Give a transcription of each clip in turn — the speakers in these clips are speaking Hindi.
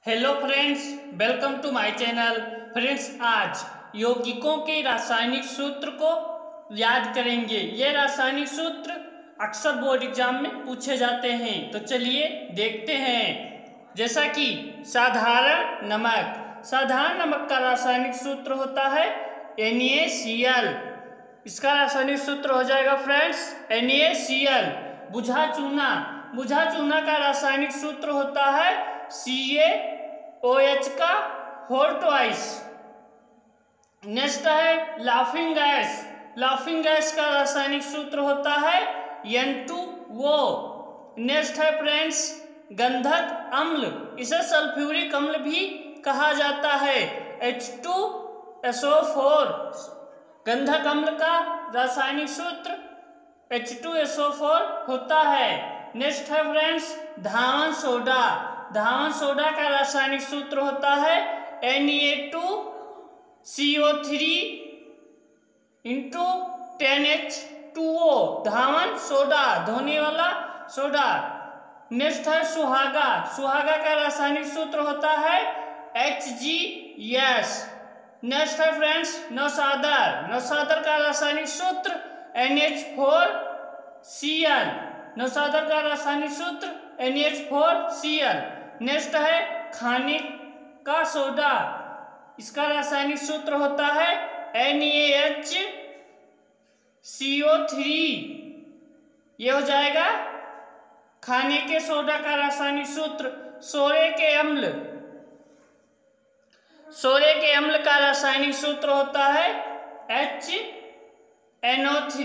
Hello friends, welcome to my channel. Friends, आज यौगिकों के रासायनिक सूत्र को याद करेंगे। ये रासायनिक सूत्र अक्सर बोर्ड एग्जाम में पूछे जाते हैं, तो चलिए देखते हैं। जैसा कि साधारण नमक का रासायनिक सूत्र होता है NaCl। इसका रासायनिक सूत्र हो जाएगा फ्रेंड्स NaCl। बुझा चूना का रासायनिक सूत्र होता है CaOH का होल ट्वाइस। नेक्स्ट है लाफिंग गैस का रासायनिक सूत्र होता है N2O। नेक्स्ट है फ्रेंड्स गंधक अम्ल, इसे सल्फ्यूरिक अम्ल भी कहा जाता है H2SO4। गंधक अम्ल का रासायनिक सूत्र H2SO4 होता है। नेक्स्ट है फ्रेंड्स धावन सोडा का रासायनिक सूत्र होता है Na2CO3 10H2O। धावन सोडा, धोने वाला सोडा। नेक्स्ट है सुहागा का रासायनिक सूत्र होता है HgS। नेक्स्ट है फ्रेंड्स नौशादर का रासायनिक सूत्र NH4Cl। नौशादर का रासायनिक सूत्र NH4Cl। नेक्स्ट है खाने का सोडा, इसका रासायनिक सूत्र होता है NaHCO3। ये हो जाएगा खाने के सोडा का रासायनिक सूत्र। सोरे के अम्ल का रासायनिक सूत्र होता है HNO3।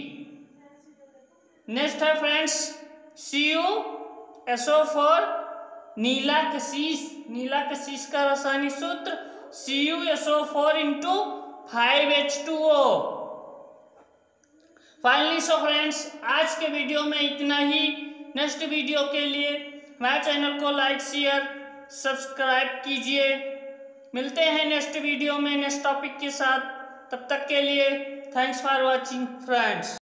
नेक्स्ट है फ्रेंड्स CuSO4 नीला कशीस का रासायनिक सूत्र CuSO4 × 5H2O। Finally so friends, आज के वीडियो में इतना ही। नेक्स्ट वीडियो के लिए हमारे चैनल को लाइक शेयर सब्सक्राइब कीजिए। मिलते हैं नेक्स्ट वीडियो में नेक्स्ट टॉपिक के साथ। तब तक के लिए थैंक्स फॉर वॉचिंग फ्रेंड्स।